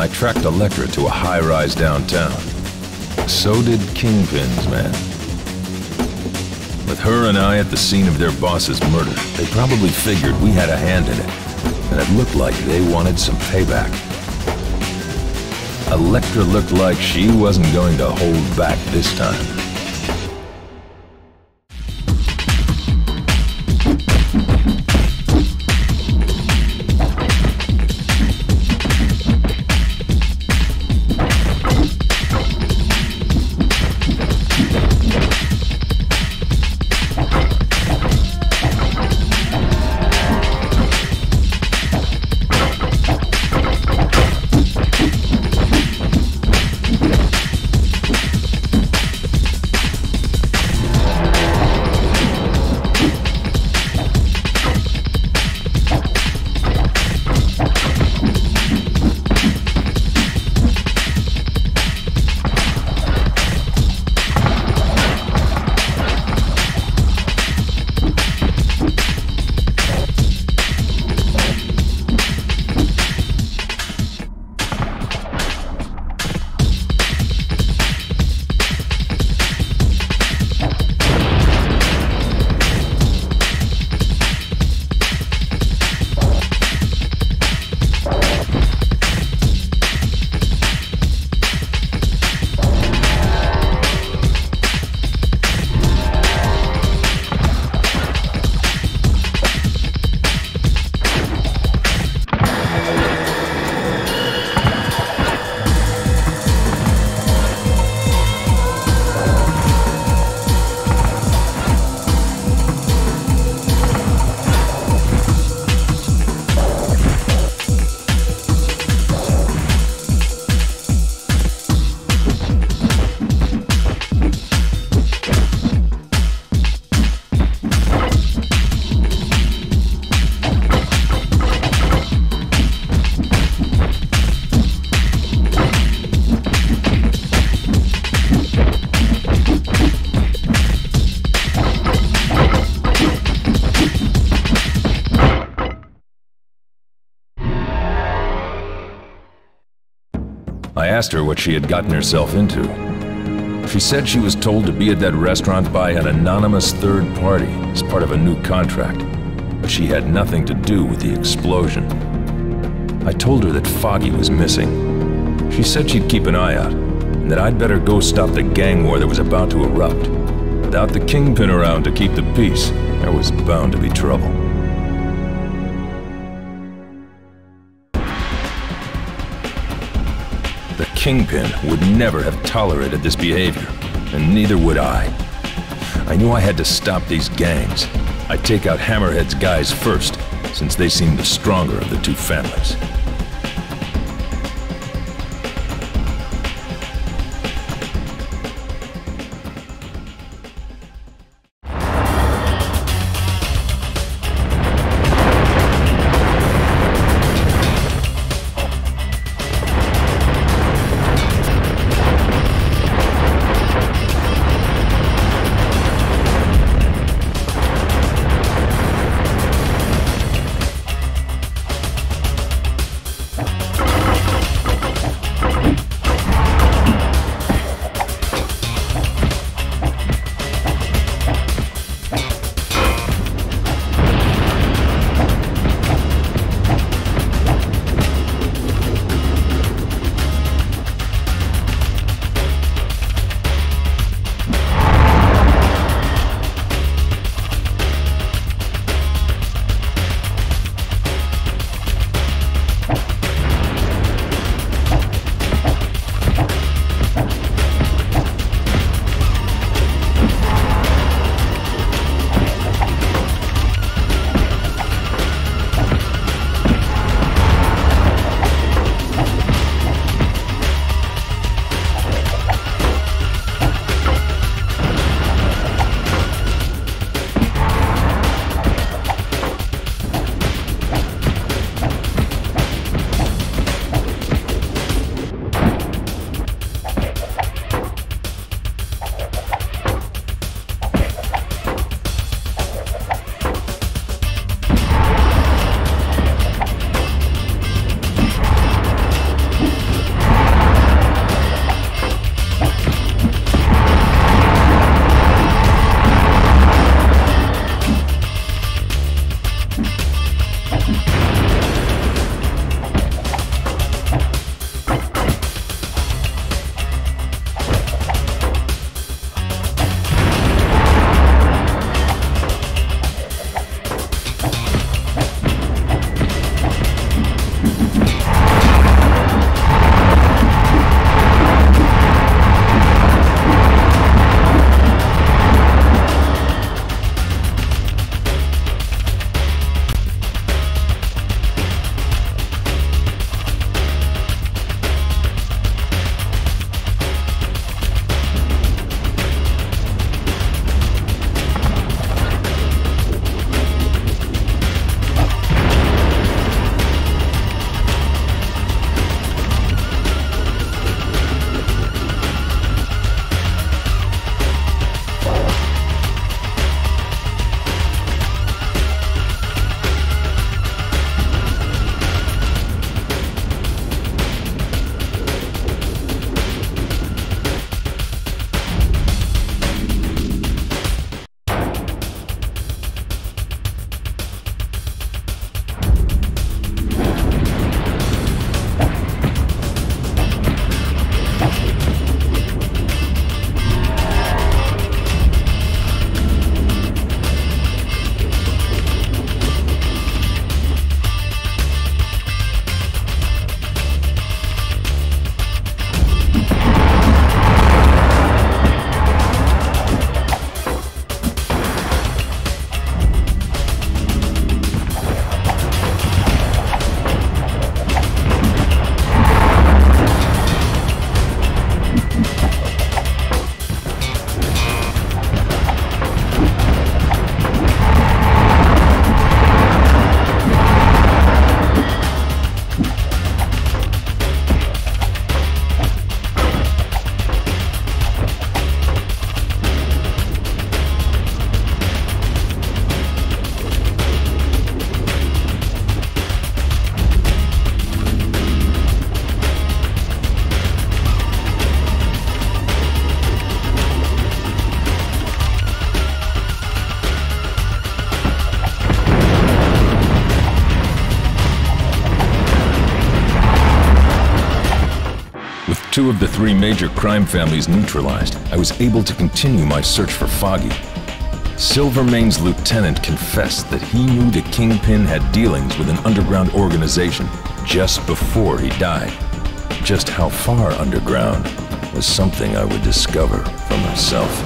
I tracked Elektra to a high-rise downtown. So did Kingpin's man. With her and I at the scene of their boss's murder, they probably figured we had a hand in it, and it looked like they wanted some payback. Elektra looked like she wasn't going to hold back this time. I asked her what she had gotten herself into. She said she was told to be at that restaurant by an anonymous third party as part of a new contract, but she had nothing to do with the explosion. I told her that Foggy was missing. She said she'd keep an eye out, and that I'd better go stop the gang war that was about to erupt. Without the Kingpin around to keep the peace, there was bound to be trouble. The Kingpin would never have tolerated this behavior, and neither would I. I knew I had to stop these gangs. I'd take out Hammerhead's guys first, since they seemed the stronger of the two families. 2 of the 3 major crime families neutralized, I was able to continue my search for Foggy. Silvermane's lieutenant confessed that he knew the Kingpin had dealings with an underground organization just before he died. Just how far underground was something I would discover for myself.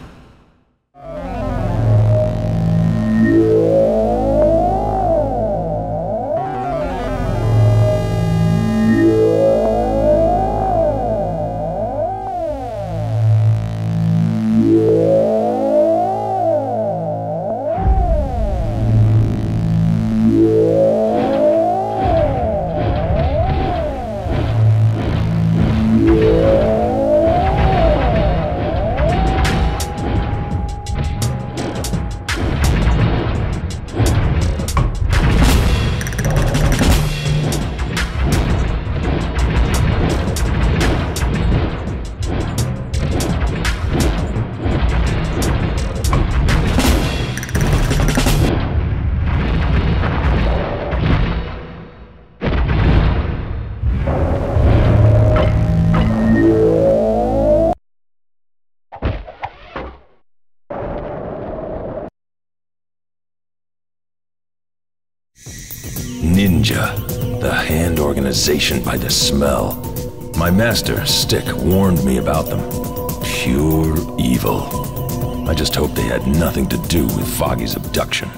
Ninja, the Hand organization by the smell. My master, Stick, warned me about them. Pure evil. I just hope they had nothing to do with Foggy's abduction.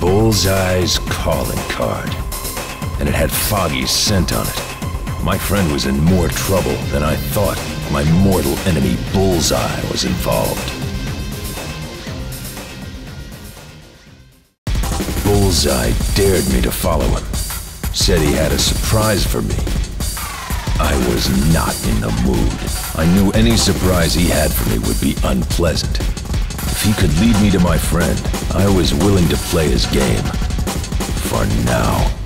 Bullseye's calling card. And it had Foggy's scent on it. My friend was in more trouble than I thought. My mortal enemy, Bullseye, was involved. Bullseye dared me to follow him. Said he had a surprise for me. I was not in the mood. I knew any surprise he had for me would be unpleasant. If he could lead me to my friend, I was willing to play his game. For now.